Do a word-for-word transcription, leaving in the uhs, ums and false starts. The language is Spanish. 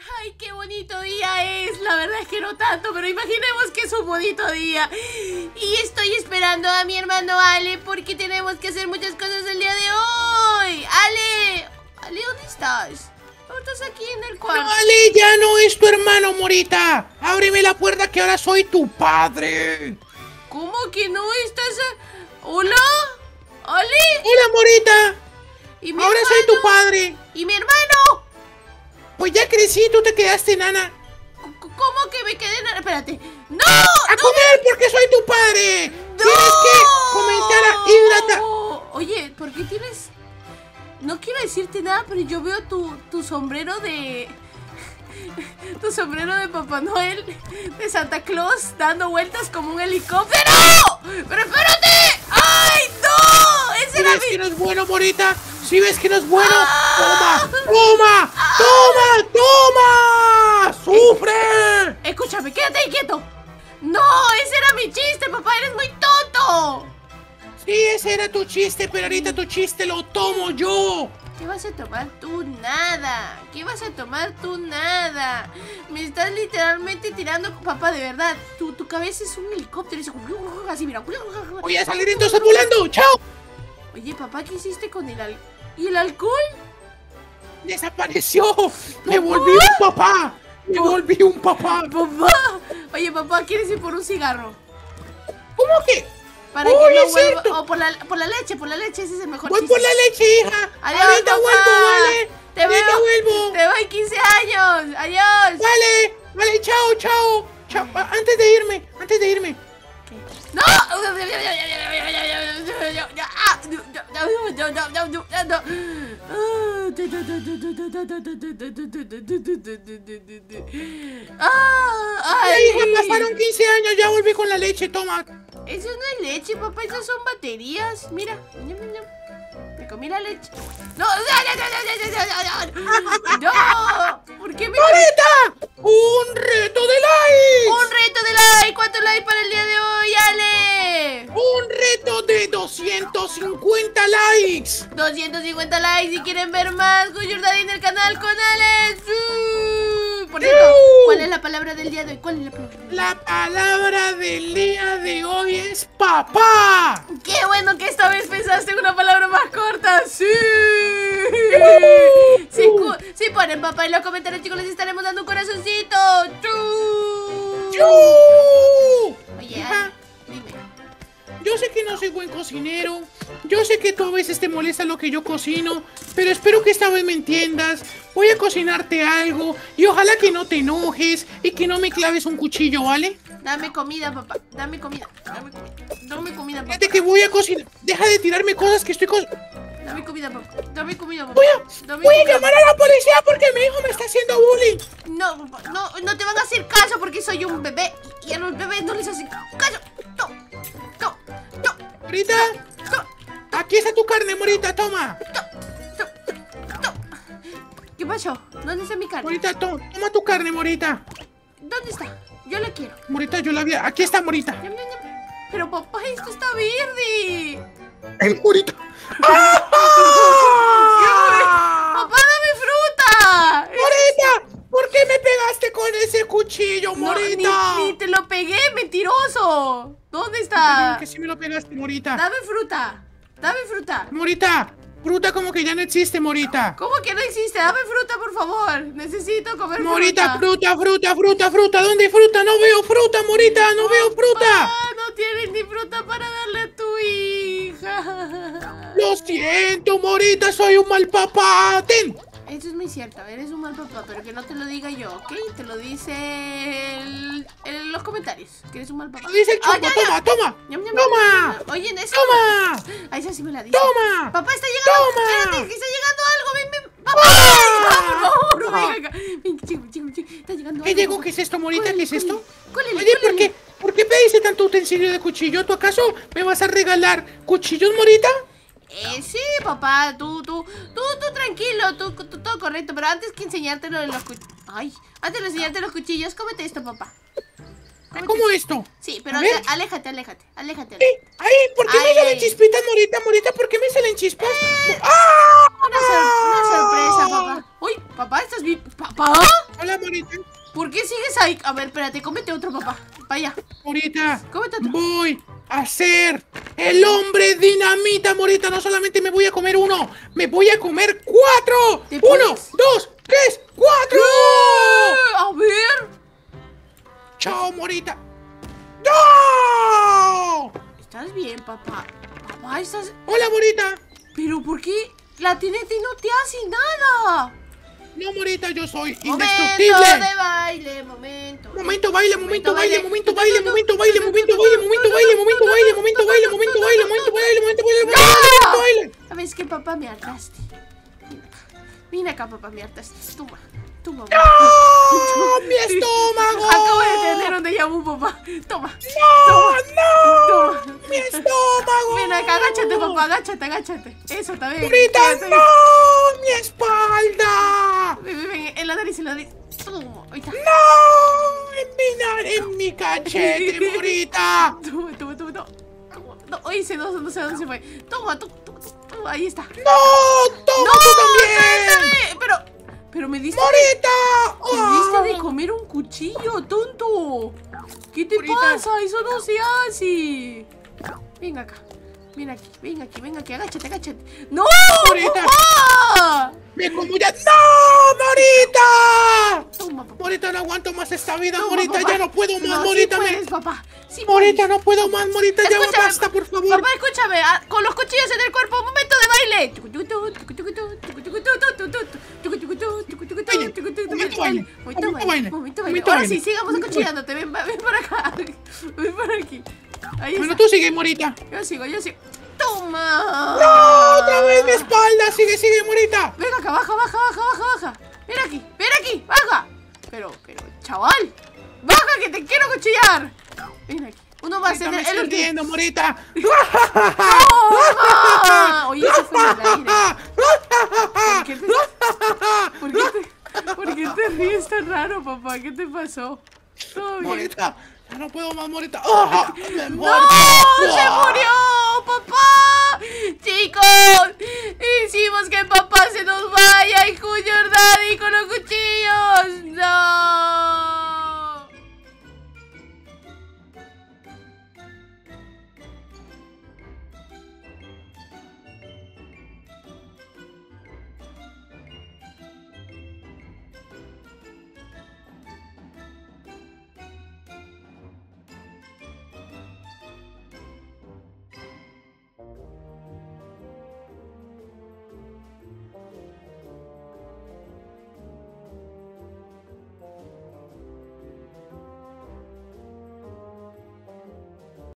Ay, qué bonito día es. La verdad es que no tanto, pero imaginemos que es un bonito día. Y estoy esperando a mi hermano Ale porque tenemos que hacer muchas cosas el día de hoy. Ale, Ale, ¿dónde estás? ¿No estás aquí en el cuarto? No, Ale, ya no es tu hermano, Morita. Ábreme la puerta que ahora soy tu padre. ¿Cómo que no estás? A... ¿Hola? ¿Ale? Hola, Morita. ¿Y mi ahora hermano? soy tu padre. ¿Y mi hermano? Pues ya crecí, tú te quedaste nana. ¿Cómo que me quedé nana? Espérate. ¡No! ¡A no comer me... porque soy tu padre! ¡No! Tienes que comenzar a hidratar. Oye, ¿por qué tienes...? No quiero decirte nada, pero yo veo tu, tu sombrero de... Tu sombrero de Papá Noel, de Santa Claus, dando vueltas como un helicóptero. ¡Pero espérate! ¡Ay, no! ¡Ese ¿Si era ves mi... que no es bueno, Morita? ¿Si ves que no es bueno? ¡Ah! ¡Toma! ¡Toma! ¡Toma! ¡Toma! ¡Sufre! Escúchame, quédate ahí quieto. No, ese era mi chiste, papá, eres muy tonto. Sí, ese era tu chiste, pero ahorita tu chiste lo tomo yo. ¿Qué vas a tomar tú? Nada. ¿Qué vas a tomar tú? Nada. Me estás literalmente tirando, papá, de verdad. Tu, tu cabeza es un helicóptero. Es así, mira. Voy a salir entonces volando. ¡Chao! Oye, papá, ¿qué hiciste con el alcohol? ¿Y el alcohol? ¡Desapareció! ¡Me volví un papá! ¡Me volví un papá! Papá. Oye, papá, ¿quieres ir por un cigarro? ¿Cómo que? Para Uy, que no es vuelva. cierto. O por la, por la leche, por la leche, ese es el mejor Voy chiste. por la leche, hija. Adiós, Ahorita papá. vuelvo, vale. Te Ahorita veo. vuelvo. Te doy quince años. Adiós. Vale, vale, chao, chao. Chao. Ah, Antes de irme, antes de irme. ¡No! Ay, hija, pasaron quince años, ya volví con la leche, toma. Eso no es leche, papá, esas son baterías. Mira, me comí la leche. ¡No! ¡No! ¿Por qué me... ¡Morita! ¡Un reto de likes! ¡Un reto de like! ¿Cuántos likes para el día de hoy, Ale? ¡Un reto de doscientos cincuenta likes! doscientos cincuenta likes si quieren ver más con Jordani en el canal con Alex. Uh, Por cierto, ¿cuál es la palabra del día de hoy? ¿Cuál es la palabra? La palabra del día de hoy es papá. ¡Qué bueno que esta vez pensaste en una palabra más corta! ¡Sí! Si, si ponen papá en los comentarios, chicos, les estaremos dando un corazoncito. ¡Chu! ¡Yu! Oye, Hija, Ale, dime. yo sé que no soy buen cocinero. Yo sé que tú a veces te molesta lo que yo cocino, pero espero que esta vez me entiendas. Voy a cocinarte algo y ojalá que no te enojes y que no me claves un cuchillo, ¿vale? Dame comida, papá. Dame comida. Dame comida. Dame comida, papá. Fíjate que voy a cocinar. Deja de tirarme cosas que estoy cocinando. Dame comida, papá. Dame comida, papá. Voy a, Dame voy a comida, llamar a la policía porque mi hijo me está haciendo bullying. No, papá, no, no te van a hacer caso porque soy un bebé y a los bebés no les hacen caso. No, no, no. Morita, No, aquí está tu carne, Morita, toma. no, no. ¿Qué pasó? ¿Dónde está mi carne? Morita, to toma tu carne, Morita. ¿Dónde está? Yo la quiero. Morita, yo la vi. Aquí está, Morita. Ñam, ñam, ñam. Pero papá, esto está verde. El Morita. Papá, dame fruta. Morita, ¿por qué me pegaste con ese cuchillo, No, Morita? ni, ni te lo pegué, mentiroso. ¿Dónde está? Que sí me lo pegaste, Morita. Dame fruta. Dame fruta. Morita, fruta como que ya no existe, Morita. ¿Cómo que no existe? Dame fruta, por favor. Necesito comer Morita, fruta. fruta, fruta, fruta, fruta. ¿Dónde hay fruta? No veo fruta, Morita, no veo fruta. Ah, no tienes ni fruta para darle a tu hija. Lo siento, Morita, soy un mal papá. Ten. Eso es muy cierto, eres un mal papá, pero que no te lo diga yo, ¿ok? Te lo dice el, el- los comentarios, que eres un mal papá. Lo dice el Ah, chompo. ya, Toma, ya. toma. Ñam, ñam, Toma. ñam, ñam. Oye, en eso. Toma. Ah, esa sí me la dice. Toma. Papá, está llegando. Toma. Espérate, que está llegando algo. Ven, ven. Papá. ¡Ah! Ah, por favor, no me venga acá. Ven, chico, chico, chico. Está llegando ¿Qué algo. llegó? ¿Qué es esto, Morita? ¿Qué es esto? Cólele, Oye, ¿por cólele. qué? ¿Por qué pediste tanto utensilio de cuchillo? ¿Tú acaso me vas a regalar cuchillos, Morita? Eh, sí, papá, tú, tú, tú, tú tranquilo, tú, tú, todo correcto, pero antes que enseñártelo de los cuchillos, ay, antes de enseñarte los cuchillos, cómete esto, papá. Cómete ¿Cómo esto. esto? Sí, pero A ver. ale- aléjate, aléjate, aléjate. Eh, ay, ¿por qué Ay, me salen ay. chispitas, Morita? Morita, ¿por qué me salen chispas? Eh. ¡Ah! Una, sor- una sorpresa, papá. Uy, papá, ¿estás bien? ¿Papá? Hola, Morita. ¿Por qué sigues ahí? A ver, espérate, cómete otro, papá. Vaya. Morita, Cómete otro. voy a ser el hombre dinamita, Morita. No solamente me voy a comer uno, me voy a comer cuatro. ¿Te Uno, puedes? dos, tres, cuatro. ¡Eh! A ver. Chao, Morita. ¡No! ¿Estás bien, papá? Papá, estás... Hola, Morita. ¿Pero por qué la tinete no te hace nada? No, Morita, yo soy Momento indestructible. de baile, momento. Momento baile, momento baile, momento baile, momento baile, momento baile, momento baile, momento baile, momento baile, momento baile, momento baile, momento baile, momento baile. ¿Sabes qué, papá? Me hartaste. Ven acá, papá, me hartaste. Toma, toma. ¡No! ¡Mi estómago! Acabo de tener un déjà vu, papá. Toma. ¡No! ¡No! Toma. ¡Mi estómago! Ven acá, agáchate, papá, agáchate, agáchate. Eso también. ¡Morita, Quédate bien. no! ¡Mi espalda! Ven, ven, ven, en la nariz, en la nariz. Toma, ahí está. ¡No! ¡En mi, nar- en mi cachete, Morita! Toma, toma, toma, toma. Toma. No, oye, se no, no sé dónde se fue. Toma, toma, toma, toma, ahí está. ¡No! ¡Toma tú también! Suéltame. Pero, pero me diste... ¡Morita! Me diste de ¡Ah! comer un cuchillo, tonto. ¿Qué te Morita. pasa? Eso no se hace. Ven acá. Ven aquí, ven aquí, ven aquí. Agáchate, agáchate. ¡No! Morita. ¡Papá! ¡Me como ya! ¡No! ¡Morita! Toma, papá. Morita, no aguanto más esta vida, Toma, Morita, papá. ya no puedo más, No, Morita, sí me... puedes, papá. Sí Morita, puedes. no puedo más, Morita, ya Escúchame, basta, por favor. Papá, escúchame, ah, con los cuchillos en el cuerpo, momento de baile. Baile, momento baile, momento baile, Momento baile. momento Ahora baile. sí, sigamos acuchillándote. Ven, va- ven para acá. Ven para aquí. Ahí Bueno, está. tú sigue, Morita. Yo sigo, yo sigo. ¡Toma! ¡No! ¡Otra vez mi espalda! ¡Sigue, sigue, Morita! Ven acá, baja, baja, baja, baja, baja. Ven aquí, ven aquí, baja. Pero, pero, chaval. Baja que te quiero cuchillar. Ven aquí. Uno más, Morita, el, me el estoy último. riendo, Morita. ¡Toma! Oye, eso fue en el aire. ¿Por qué te, por qué te, por qué te ríes tan raro, papá? ¿Qué te pasó? ¿Todo bien? Morita, ya no puedo más, Morita. ¡Ah! ¡Me ¡No! muero! ¡Se murió! ¡Papá! Chicos, hicimos que papá se nos vaya y Junior Daddy con los cuchillos.